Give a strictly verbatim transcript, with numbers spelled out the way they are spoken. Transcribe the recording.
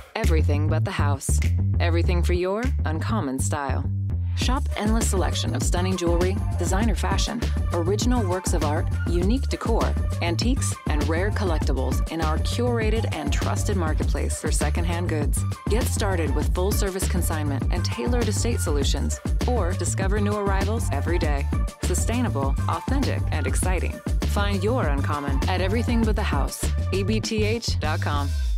Everything but the house. Everything for your uncommon style. Shop endless selection of stunning jewelry, designer fashion, original works of art, unique decor, antiques, and rare collectibles in our curated and trusted marketplace for secondhand goods. Get started with full-service consignment and tailored estate solutions, or discover new arrivals every day. Sustainable, authentic, and exciting. Find your uncommon at Everything But the House, E B T H dot com.